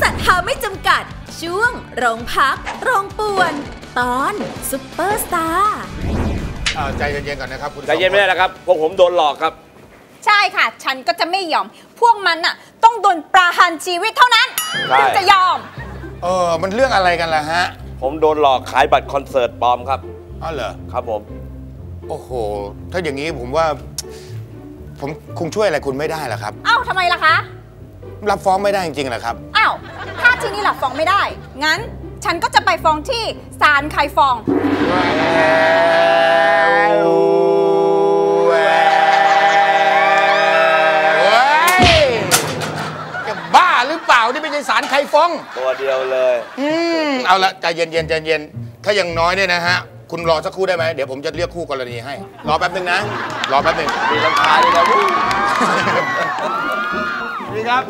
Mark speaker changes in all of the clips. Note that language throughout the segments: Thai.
Speaker 1: ษัทหาไม่จำกัดช่วงโรงพักโรงป่วนตอนซุปเปอร์สตาร์
Speaker 2: ใจเย็นๆก่อนนะครับคุณ
Speaker 3: ใจเย็นไม่ได้นะครับพวกผมโดนหลอกครับ
Speaker 4: ใช่ค่ะฉันก็จะไม่ยอมพวกมันน่ะต้องโดนประหารชีวิตเท่านั้นถึงจะยอม
Speaker 2: มันเรื่องอะไรกันล่ะฮะ
Speaker 3: ผมโดนหลอกขายบัตรคอนเสิร์ตปลอมครับ
Speaker 2: อ๋อเหรอ
Speaker 3: ครับผม
Speaker 2: โอ้โหถ้าอย่างนี้ผมว่าผมคงช่วยอะไรคุณไม่ได้หรอกครับ
Speaker 4: อ้าวทำไมล่ะคะ
Speaker 2: รับฟ้องไม่ได้จริงๆหรอครับ
Speaker 4: อ้าวถ้าที่นี่รับฟ้องไม่ได้งั้นฉันก็จะไปฟ้องที่ศาลไคฟอง
Speaker 2: จะบ้าหรือเปล่านี่ไม่ใช่ศาลไคฟอง
Speaker 3: ตัวเดียวเลย
Speaker 2: เอาละใจเย็นๆใจเย็นถ้ายังน้อยเนี่ยนะฮะคุณรอสักครู่ได้ไหมเดี๋ยวผมจะเรียกคู่กรณีให้รอแป๊บนึงนะรอแป๊บนึง
Speaker 3: มีราคาดีแล้ว
Speaker 2: นี่ครับ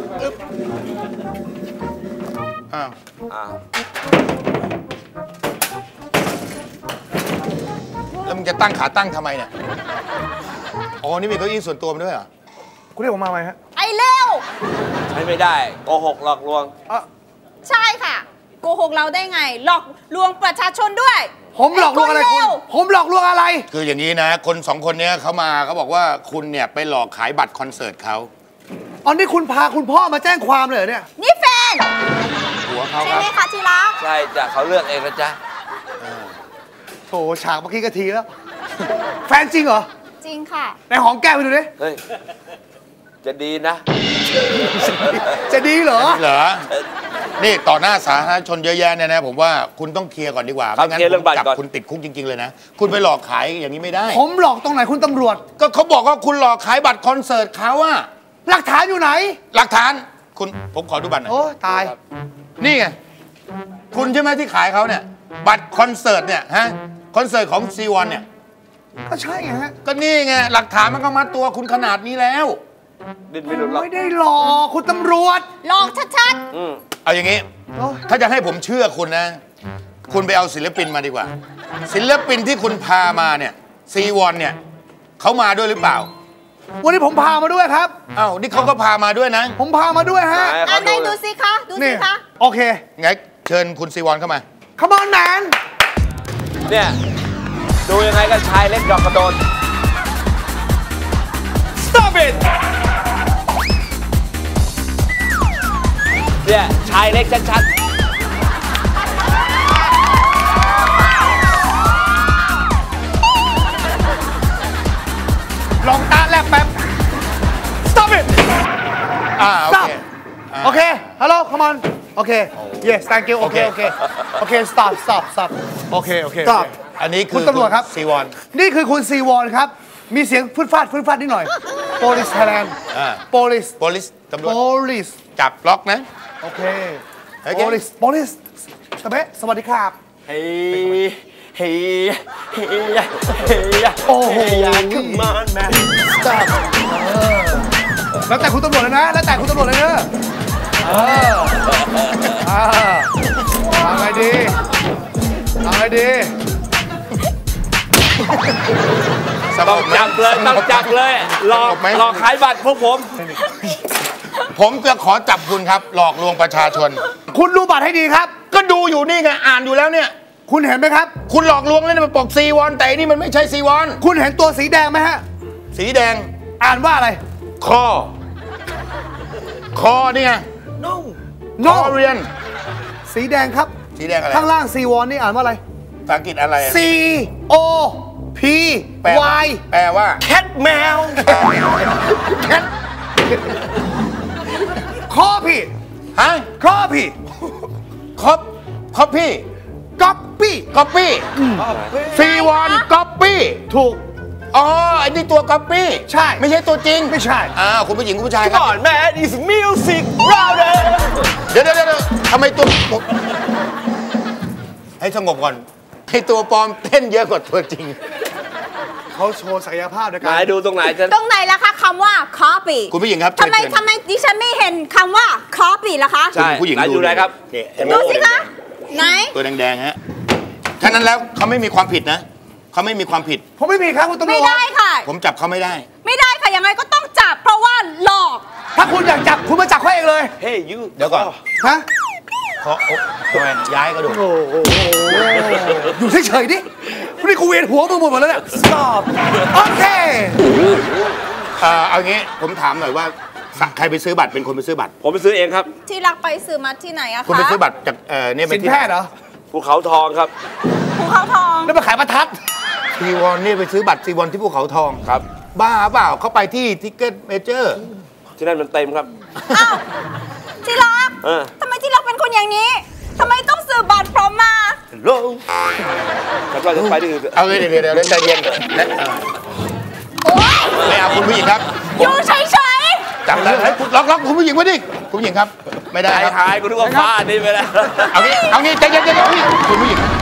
Speaker 2: แล้วมึงจะตั้งขาตั้งทำไมเนี่ยอ๋อนี่มีเก้าอี้ส่วนตัวมันด้วยเหรอ
Speaker 5: คุณเรียกผมมาไหมฮะ
Speaker 4: ไอ้เร็ว
Speaker 3: ใช้ไม่ได้โกหกหลอกลวง
Speaker 4: ใช่ค่ะโกหกเราได้ไงหลอกลวงประชาชนด้วย
Speaker 5: ผมหลอกลวงอะไรคุณผมหลอกลวงอะไร
Speaker 2: คืออย่างนี้นะคนสองคนนี้เขาบอกว่าคุณเนี่ยไปหลอกขายบัตรคอนเสิร์ตเขา
Speaker 5: อ๋อนี่คุณพาคุณพ่อมาแจ้งความเลยเนี่ย
Speaker 4: นี่แฟน
Speaker 2: หัวเขา
Speaker 4: ใช่ไหมคะทีรัก
Speaker 3: ใช่จ้ะเขาเลือกเองนะจ๊ะ
Speaker 5: โถฉากเมื่อกี้ก็ทีแล้วแฟนจริงเหรอ
Speaker 4: จริงค่ะ
Speaker 5: ในหอมแก้มไปดูดิ
Speaker 3: เฮ้ยจะดีนะ
Speaker 5: จะดีเหรอ
Speaker 2: นี่ต่อหน้าสาธารณชนเยอะแยะเนี่ยนะผมว่าคุณต้องเคลียร์ก่อนดีกว่า
Speaker 3: ไม่งั้นผมจับ
Speaker 2: คุณติดคุกจริงๆเลยนะคุณไปหลอกขายอย่างนี้ไม่ได้
Speaker 5: ผมหลอกตรงไหนคุณตำรวจ
Speaker 2: ก็เขาบอกว่าคุณหลอกขายบัตรคอนเสิร์ตเขาอะ
Speaker 5: หลักฐานอยู่ไหน
Speaker 2: หลักฐานผมขอดูบัตรหน่อย
Speaker 5: โอ้ตาย
Speaker 2: นี่ไงคุณใช่ไหมที่ขายเขาเนี่ยบัตรคอนเสิร์ตเนี่ยฮะคอนเสิร์ตของซีวอนเนี่ย
Speaker 5: ก็ใช่ไงฮะ
Speaker 2: ก็นี่ไงหลักฐานมันก็มัดตัวคุณขนาดนี้แล้ว
Speaker 5: ไม่ได้หลอกคุณตำรวจ
Speaker 4: หลอกชัด
Speaker 2: ๆเอาอย่างนี้ถ้าจะให้ผมเชื่อคุณนะคุณไปเอาศิลปินมาดีกว่าศิลปินที่คุณพามาเนี่ยซีวอนเนี่ยเขามาด้วยหรือเปล่า
Speaker 5: วันนี้ผมพามาด้วยครับ
Speaker 2: อ้าวนี่เขาก็พามาด้วยนะ
Speaker 5: ผมพามาด้วยฮะ
Speaker 4: ไหนดูสิคะดูสิคะ
Speaker 5: โอเค
Speaker 2: งั้นเชิญคุณซีวอนเข้ามา
Speaker 5: Come on man
Speaker 3: เนี่ยดูยังไงก็ชายเล็กดอกกระโดน Stop it เนี่ยชายเล็กชัด
Speaker 5: ลองตาแลบแป๊บ Stop it โอเค Hello Come on โอเค Yes thank you โอเค Stopโอเค Stop
Speaker 2: อันนี้คือ
Speaker 5: คุณตำรวจครับ
Speaker 2: ซีวอน
Speaker 5: นี่คือคุณซีวอนครับมีเสียงฟืดฟาดนิดหน่อย Police Thailand Police
Speaker 2: ตำรวจ
Speaker 5: Police
Speaker 2: จับล็อกนะ
Speaker 5: โอเค Police สวัสดีครับ
Speaker 3: เฮ้ย
Speaker 5: โอ้โห
Speaker 3: Come on man
Speaker 5: Stop แล้วแต่คุณตำรวจเลยนะแล้วแต่คุณตำรวจเลยเนอะทำไงดี
Speaker 3: ต้องจับเลยหลอกขายบัตรพวก
Speaker 2: ผมจะขอจับคุณครับหลอกลวงประชาชน
Speaker 5: คุณดูบัตรให้ดีครับ
Speaker 2: ก็ดูอยู่นี่ไงอ่านอยู่แล้วเนี่ย
Speaker 5: คุณเห็นไหมครับ
Speaker 2: คุณหลอกลวงแล้วมันปกซีวอนแต่นี่มันไม่ใช่ซีวอน
Speaker 5: คุณเห็นตัวสีแดงไหมฮะ
Speaker 2: สีแดง
Speaker 5: อ่านว่าอะไร
Speaker 2: คอนี่ไง
Speaker 5: โน
Speaker 2: เรียน
Speaker 5: สีแดงครับ
Speaker 2: สีแดงอะไร
Speaker 5: ข้างล่างซีวอนนี่อ่านว่าอะไร
Speaker 2: ภาษาอังกฤษอะไร
Speaker 5: C O P Y
Speaker 2: แปลว่า
Speaker 5: แคทแมวแคทคอพี่
Speaker 2: ฮะ
Speaker 5: คอพี่
Speaker 2: คอพี่
Speaker 5: ก๊อปปี้
Speaker 2: ซีวอนก๊อปปี้
Speaker 5: ถูก
Speaker 2: อ๋อไอ้นี่ตัวก๊อปปี้
Speaker 5: ใช่
Speaker 2: ไม่ใช่ตัวจริง
Speaker 5: ไม่ใช่
Speaker 2: คุณผู้หญิงคุณผู้ชายครับ
Speaker 3: ก่อนแม่ is music louder
Speaker 2: เดี๋ยวทำไมตัวให้สงบก่อนให้ตัวปลอมเต้นเยอะกว่าตัวจริง
Speaker 5: เขาโชว์ศักยภาพด้วยกัน
Speaker 3: ไหนดูตรงไหน
Speaker 4: ล่ะคะคำว่า copy
Speaker 2: คุณผู้หญิงครับ
Speaker 4: ทำไมดิฉันไม่เห็นคำว่า copy ล่ะคะ
Speaker 2: ใช่ผู้หญิง
Speaker 3: ดูไหนครับ
Speaker 4: ดูสิคะไหน
Speaker 2: ตัวแดงๆฮะฉะนั้นแล้วเขาไม่มีความผิดนะเขาไม่มีความผิด
Speaker 5: ผมไม่มีครับคุณตำรวจ
Speaker 4: ไม่ได้ค่ะ
Speaker 2: ผมจับเขาไม่ได้
Speaker 4: ค่ะยังไงก็ต้องจับเพราะว่าหลอก
Speaker 5: ถ้าคุณอยากจับคุณมาจับเขาเองเลย
Speaker 3: เฮ้ยยู
Speaker 2: เดี๋ยวก่อน
Speaker 5: ฮะ
Speaker 2: ขอทำไมย้ายกระดูก
Speaker 5: โอ้โหอยู่เฉยๆดินี่กูเวียนหัวมึงหมดแล้วเนี่ย stop โอเค
Speaker 2: เอางี้ผมถามหน่อยว่าใครไปซื้อบัตรเป็นคนไปซื้อบัตร
Speaker 3: ผมไปซื้อเองครับ
Speaker 4: ที่รักไปซื้อมาที่ไหนอะคะ
Speaker 2: คุณไปซื้อบัตรจากเนี่ยไป
Speaker 5: สิน
Speaker 2: ที่
Speaker 5: แพทย์เหรอ
Speaker 3: ภูเขาทองครับ
Speaker 4: ภูเขาทอง
Speaker 5: แล้วมาขายประทัด
Speaker 2: ซีวอนนี่ไปซื้อบัตรซีวอนที่ภูเขาทอง
Speaker 3: ครับ
Speaker 2: บ้าเปล่าเขาไปที่ทิกเก็ตเมเจอร์
Speaker 3: ที่นั่นมันเต็มครับ
Speaker 4: อ้าวที่รัก
Speaker 3: เออ
Speaker 4: ทำไมที่รักเป็นคนอย่างนี้ทำไมต้องซื้อบัตรพร้อมมา
Speaker 2: โล
Speaker 3: ฉันว่าจะไปที่อื่น
Speaker 2: เอาเลยเดี๋ยวใจเย็นและ
Speaker 4: โอ๊ย
Speaker 2: ไม่เอาคุณผู้หญิงครับ
Speaker 4: อยู่เฉย
Speaker 2: จับแล้วให้คุณล็อกคุณผู้หญิงไว้ดิคุณผู้หญิงครับ ไม่ได้
Speaker 3: ใจ
Speaker 2: ครับ
Speaker 3: หายกูนึกว่าฟาดนี่ไปแล้ว
Speaker 2: เอางี้ใจเย็นๆคุณผู้หญิง